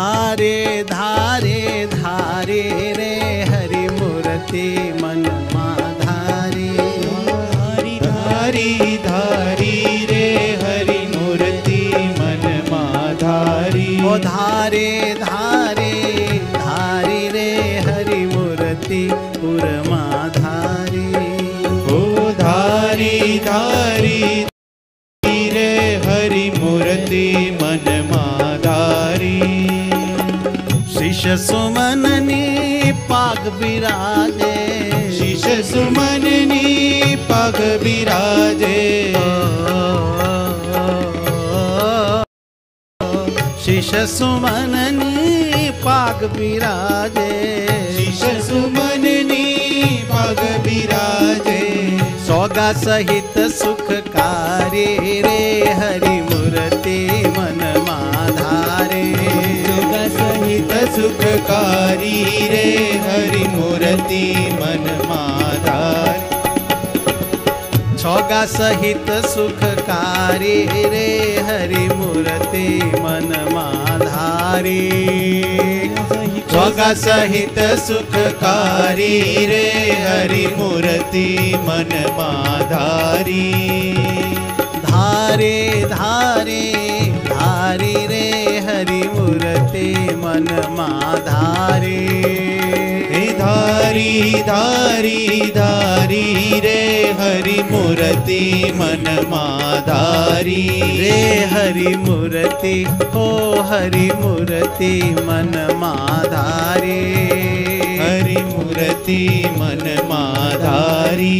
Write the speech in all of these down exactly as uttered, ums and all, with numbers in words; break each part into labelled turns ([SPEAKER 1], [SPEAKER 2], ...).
[SPEAKER 1] धारे धारे धारे रे हरि मूर्ति मन माधारी।
[SPEAKER 2] धारी धारी धारी रे हरि मूर्ति मन माधारी।
[SPEAKER 1] ओ धारे धारे धारी रे हरि मूर्ति उर्माधारी।
[SPEAKER 2] ओ धारी धारी रे हरि मूर्ति मन माधारी।
[SPEAKER 1] शीश सुमननी पाग विराजे।
[SPEAKER 2] शीश सुमननी पग विराजे।
[SPEAKER 1] शीश सुमननी पाग विराजे।
[SPEAKER 2] शीश सुमननी पग विराजे।
[SPEAKER 1] सौगा सहित सुखकारी रे हरि मूर्ति मन माधारे।
[SPEAKER 2] सौगा सहित सुखकारी रे हरि मूर्ति मन माधारी।
[SPEAKER 1] सौगा सहित सुखकारी रे हरि मूर्ति मन माधारी।
[SPEAKER 2] सौगा सहित सुखकारी रे हरि मूर्ति मन माधारी।
[SPEAKER 1] धारे धारे धारी रे हरि मूर्ति मन माधारी।
[SPEAKER 2] धारी धारी धारी रे हरि मूर्ति मन माधारी।
[SPEAKER 1] रे हरि मूर्ति हो हरि मूर्ति मन माधारी।
[SPEAKER 2] हरि मूर्ति मन माधारी।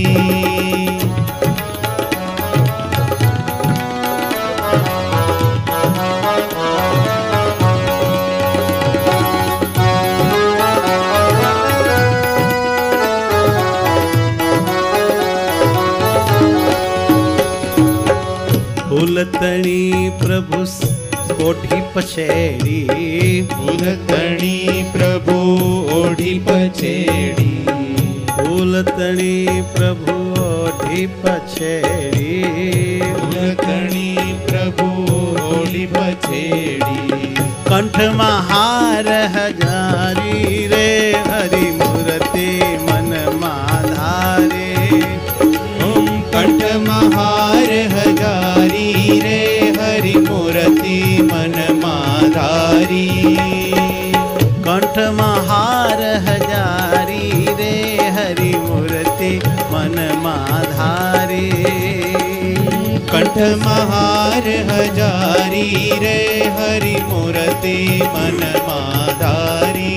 [SPEAKER 1] फूलतणी प्रभु कोठी पछेड़ी।
[SPEAKER 2] फूलतणी प्रभु ओढ़ी पछेड़ी।
[SPEAKER 1] फूलतणी प्रभु ओढ़ी पछेड़ी।
[SPEAKER 2] फूलतणी प्रभु ओढ़ी पछेड़ी।
[SPEAKER 1] कंठ महार हजारी रे हरि मूर्ति मन माधारे।
[SPEAKER 2] कंठ महार हजारी रे हरि मूर्ति मन माधारी।
[SPEAKER 1] कंठ महार हजारी रे हरि मूर्ति मन माधारी।
[SPEAKER 2] कंठ महार हजारी रे हरि मूर्ति मन माधारी।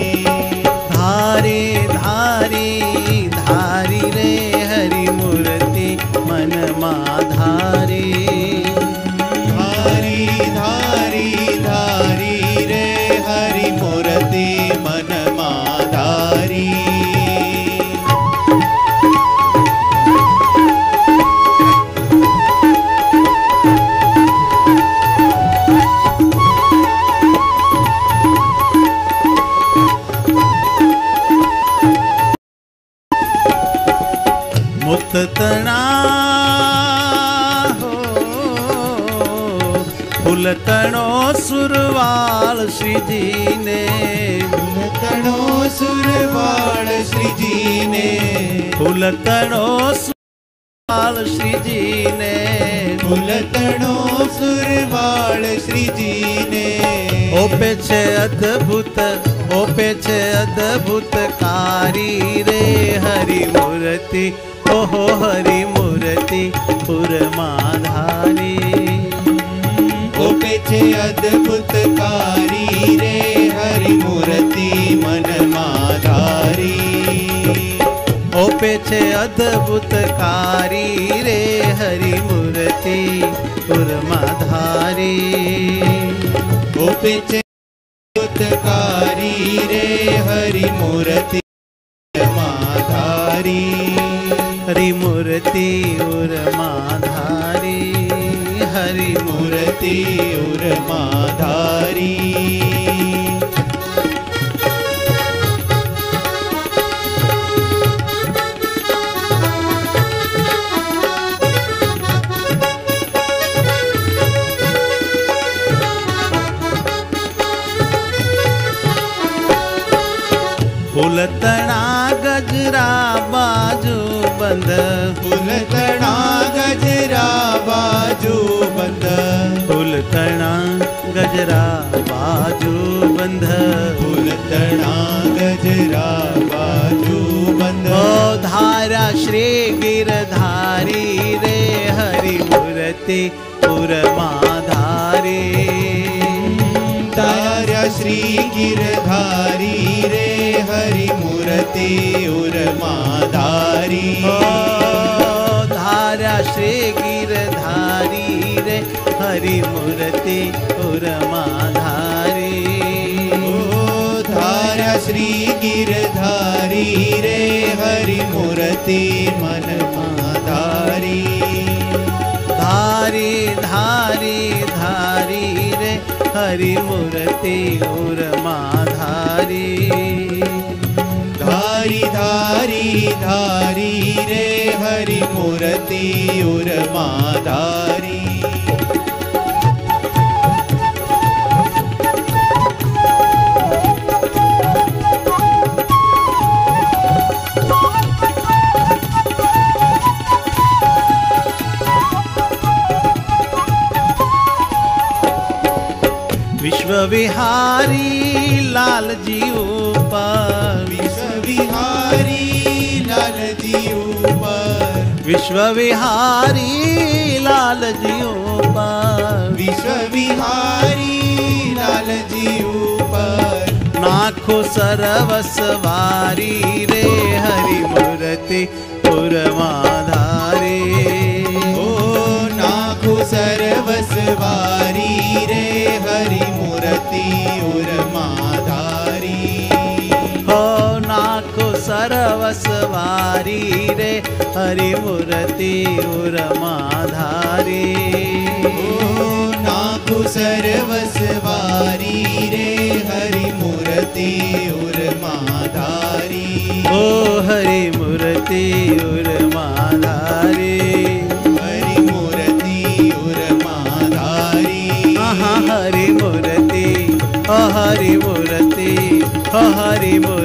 [SPEAKER 1] धारे धारे धारी रे हरि मूर्ति मन माधारी।
[SPEAKER 2] धारी धारी धारी रे हरि मूर्ति मन माधारी।
[SPEAKER 1] मुक्त तना हो फूल तणो सुरवाल श्री जी ने।
[SPEAKER 2] फूल तणो सुरवाल श्री जी ने।
[SPEAKER 1] फूल तणो सुरवाल श्री जी ने।
[SPEAKER 2] फूल तणो सुरवाल श्री जी ने।
[SPEAKER 1] ओ पे छे अद्भुत ओ पे छे अद्भुत कारी रे हरि मूर्ति। ओहो हरि मूर्ति उर्माधारी।
[SPEAKER 2] ओ पे छे अद्भुत कारी रे हरि मूर्ति मन माधारी।
[SPEAKER 1] ओ पे छे अद्भुत कारी रे हरि मूर्ति उर्माधारी।
[SPEAKER 2] ओ पे छे अद्भुत कारी रे हरि मूर्ति माधारी।
[SPEAKER 1] हरि मूर्ति उर्माधारी। हरि
[SPEAKER 2] मूर्ति उर्माधारी।
[SPEAKER 1] फुलतणा गजरा बाजू बंद,
[SPEAKER 2] फुलतणा गजरा बाजू बंद,
[SPEAKER 1] फुलतणा गजरा बाजू बंद,
[SPEAKER 2] फुलतणा गजरा बाजू बंद।
[SPEAKER 1] ओ धारा श्री गिरधारी रे हरि मूर्ति उरमाधारी,
[SPEAKER 2] धारा श्री गिरधारी रे हरि मूर्ति उरमाधारी।
[SPEAKER 1] धारा श्री गिरधारी रे हरि मूर्ति उरमाधारी।
[SPEAKER 2] ओ धारा श्री गिरधारी रे हरि मूर्ति मन माधारी।
[SPEAKER 1] धारी धारी धारी रे हरि मूर्ति उरमाधारी।
[SPEAKER 2] धारी धारी धारी रे हरि मूर्ति उरमाधारी।
[SPEAKER 1] विश्व विहारी लाल जी ऊपर,
[SPEAKER 2] विश्व विहारी लाल जी ऊपर,
[SPEAKER 1] विश्व विहारी लाल जी ऊपर,
[SPEAKER 2] विश्व विहारी लाल जी ऊपर।
[SPEAKER 1] नाखो सरवसवारी रे हरि मूर्ति उरमाधारी।
[SPEAKER 2] ओ नाखो सरवसवारी रे हरि मूर्ति उरमाधारी।
[SPEAKER 1] हो नाखो सरवसवारी रे हरि मूर्ति उरमाधारी।
[SPEAKER 2] ओ नाखो सरवसवारी रे हरि मूर्ति उरमाधारी।
[SPEAKER 1] ओ हरि मूर्ति उरमाधारी,
[SPEAKER 2] हरि मूर्ति उरमाधारी।
[SPEAKER 1] हाँ हरि मूर्ति, ओ हरि मूर्ति, ओ हरि मूर्ति।